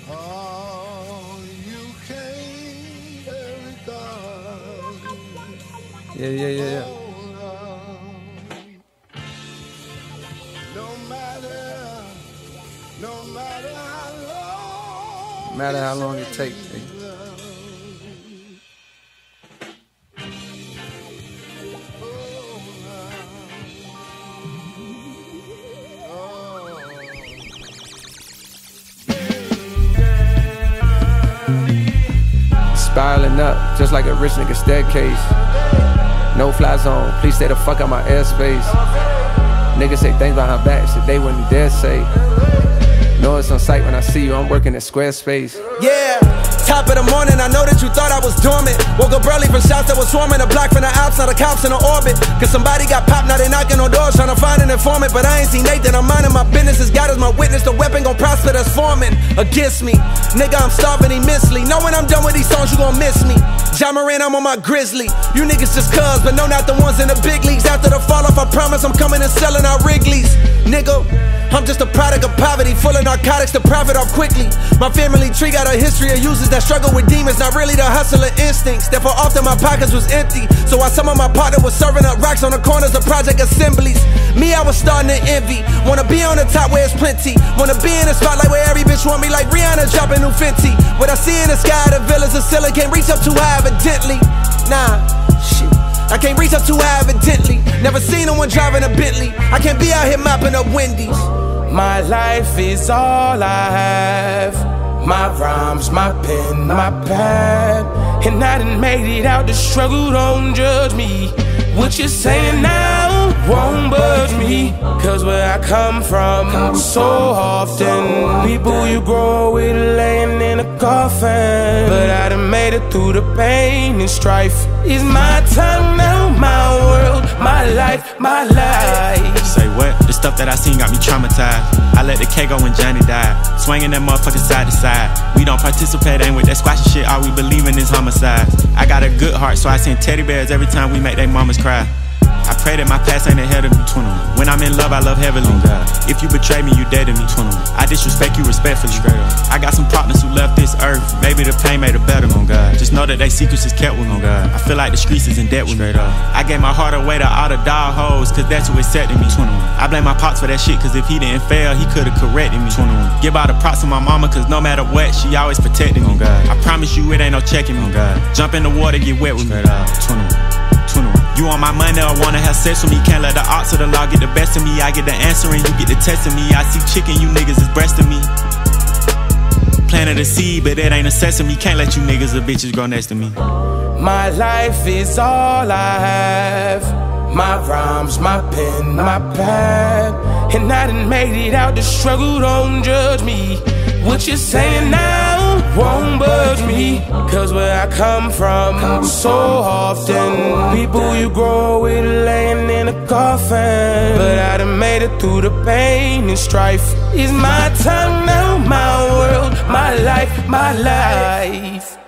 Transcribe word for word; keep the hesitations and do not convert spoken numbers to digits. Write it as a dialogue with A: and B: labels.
A: Oh, you came very dark.
B: Yeah, yeah, yeah, yeah.
A: No matter, no matter how long,
B: No matter how long it takes. Spiraling up, just like a rich nigga staircase. No fly zone, please stay the fuck out my airspace. Niggas say things behind back, shit they wouldn't dare say. Know it's on sight when I see you, I'm working at Squarespace.
C: Yeah, top of the morning, I know that you thought I was dormant. Woke up early from shots that was swarming. A block from the ops, now the cops in the orbit. Cause somebody got popped, now they knocking on doors trying to find an informant. But I ain't seen Nathan, I'm minding my business. As God is my witness, the weapon gon' prosper that's forming against me. Nigga, I'm starving immensely. Know when I'm done with these songs, you gon' miss me. Ja Morant, I'm on my grizzly. You niggas just cuz, but no, not the ones in the big leagues. After the fall off, I promise I'm coming and selling out Wrigley's. Nigga, I'm just a product of poverty, full of narcotics to profit off quickly. My family tree got a history of users that struggle with demons, not really the hustler instincts. Therefore often my pockets was empty, so while some of my partner was serving up rocks on the corners of project assemblies, me, I was starting to envy. Wanna be on the top where it's plenty. Wanna be in the spotlight where every bitch want me, like Rihanna dropping new Fenty. What I see in the sky, the villas of ceiling, can't reach up too high evidently. Nah, shit, I can't reach up too high evidently. Never seen no one driving a Bentley. I can't be out here mopping up Wendy's.
D: My life is all I have. My rhymes, my pen, my pad. And I done made it out the struggle, don't judge me. What you're saying now won't budge me. Cause where I come from, so often people you grow with laying in a coffin. But I done made it through the pain and strife. It's my time now, my world, my life, my life.
E: Say what? The stuff that I seen got me traumatized. I let the K go when Johnny died. Swinging that motherfucker side to side. We don't participate, ain't with that squashy shit. All we believe in is homicide. I got a good heart, so I send teddy bears every time we make they mamas cry. I pray that my past ain't ahead of me. twenty-one. When I'm in love, I love heavily. Oh, if you betray me, you dead to me. twenty-one. I disrespect you respectfully. I got some partners who left this earth. Maybe the pain made it better. Oh, God. Just know that they secrets is kept with me. Oh, God. I feel like the streets is in debt with me. Up. I gave my heart away to all the dog hoes, cause that's who accepted me. twenty-one. I blame my pops for that shit, cause if he didn't fail, he could've corrected me. twenty-one. Give all the props to my mama, cause no matter what, she always protected me. Oh, God. I promise you it ain't no checking me. Oh, God. Jump in the water, get wet with me. twenty-one. twenty-one. You on my money or wanna have sex with me. Can't let the odds of the law get the best of me. I get the answering, you get the testing me. I see chicken, you niggas is breasting me. Planted a seed, but it ain't a sesame. Can't let you niggas or bitches grow next to me.
D: My life is all I have. My rhymes, my pen, my pad. And I done made it out the struggle, don't judge me. What you're saying now won't budge me. Cause where I come from, so often people you grow with laying in a coffin. But I done made it through the pain and strife. It's my time now, my world, my life, my life.